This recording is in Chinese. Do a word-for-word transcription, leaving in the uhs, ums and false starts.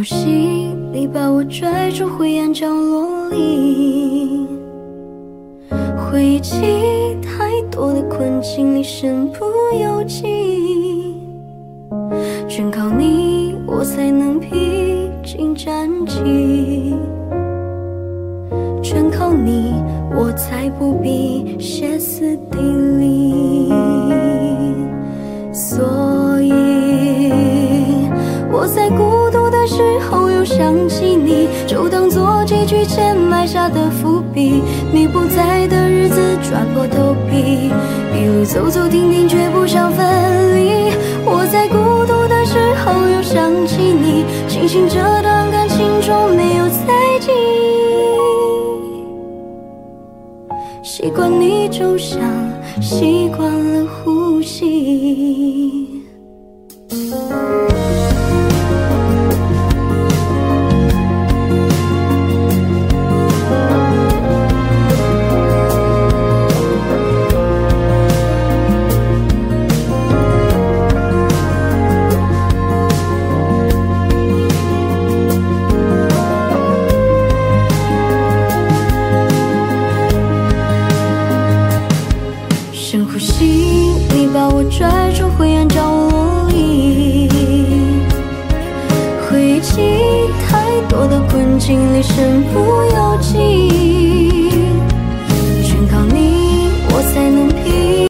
吸力把我拽出灰暗角落里，回忆起太多的困境里身不由己，全靠你我才能披荆斩棘，全靠你我才不必歇斯底里。所以我在孤独的时候又想起你，就当作结局前埋下的伏笔。你不在的日子抓破头皮，一路走走停停却不想分离。我在孤独的时候又想起你，庆幸这段感情中没有猜忌。习惯你就像习惯了呼吸。深呼吸，你把我拽出灰暗角落里，回忆起太多的困境里身不由